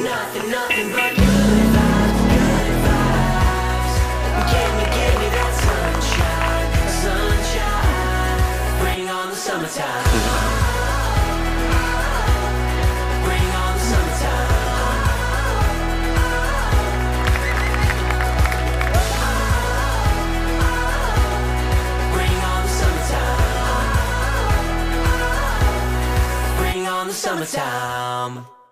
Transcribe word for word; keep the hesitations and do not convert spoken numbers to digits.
Nothing, nothing but good vibes, good vibes. Give me, give me that sunshine, sunshine. Bring on the summertime. Bring on the summertime. Bring on the summertime. Bring on the summertime.